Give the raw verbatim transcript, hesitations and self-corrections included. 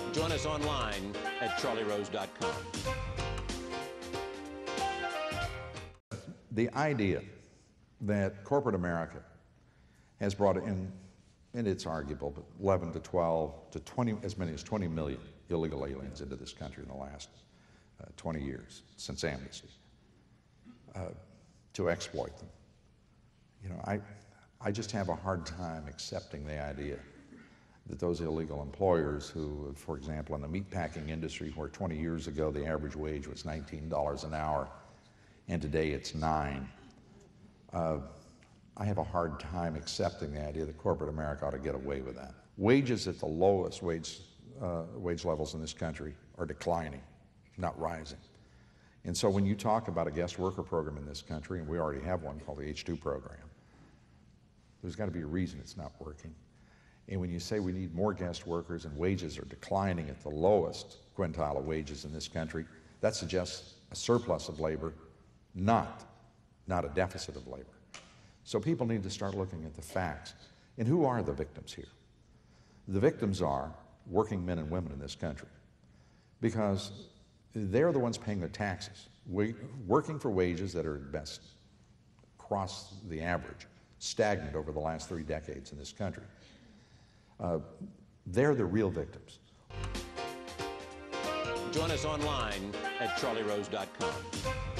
Join us online at charlie rose dot com. The idea that corporate America has brought in, and it's arguable, but eleven to twelve to twenty, as many as twenty million illegal aliens into this country in the last uh, twenty years, since amnesty, uh, to exploit them. You know, I, I just have a hard time accepting the idea that those illegal employers who, for example, in the meatpacking industry, where twenty years ago the average wage was nineteen dollars an hour, and today it's nine, uh, I have a hard time accepting the idea that corporate America ought to get away with that. Wages at the lowest wage, uh, wage levels in this country are declining, not rising. And so when you talk about a guest worker program in this country, and we already have one called the H two program, there's got to be a reason it's not working. And when you say we need more guest workers and wages are declining at the lowest quintile of wages in this country, that suggests a surplus of labor, not, not a deficit of labor. So people need to start looking at the facts. And who are the victims here? The victims are working men and women in this country, because they're the ones paying their taxes, we, working for wages that are at best across the average, stagnant over the last three decades in this country. Uh, they're the real victims. Join us online at charlie rose dot com.